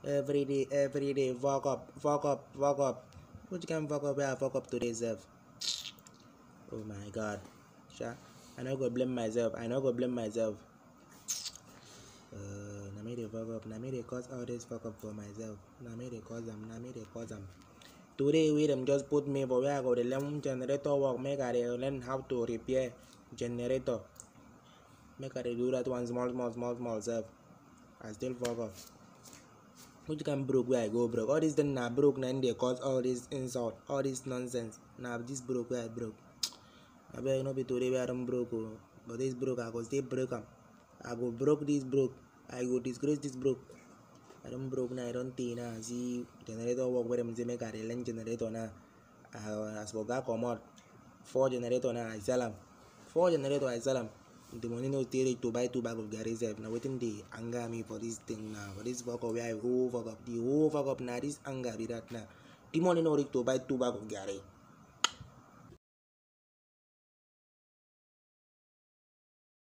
Every day, fuck up. Which can fuck up where I fuck up today, self? Oh my god. Sha, I no go blame myself. I me dey fuck up. Na me dey cause all this fuck up for myself. Na me dey cause them. Today we them just put me for where I go to learn generator work. Make I learn how to repair generator. Make I do that one small self. I still fuck up. Which can broke where I go broke. All this then na broke and they cause all this insult, all this nonsense. Now this broke where I broke. I bet no be today where I'm broke, but this broke I go stay broke. I go broke this broke. I go disgrace this broke. I don't broke now. I don't think now. See generator work where them say make I learn generator now. As for that come out 4 generator now I sell them. 4 generator I sell them. The money no still to buy 2 bag of Gary self. Now waiting they anger me for this thing now. For this fuck up where I go fuck up. The whole fuck up now. This anger be that now. The money no reach to buy 2 bag of Gary.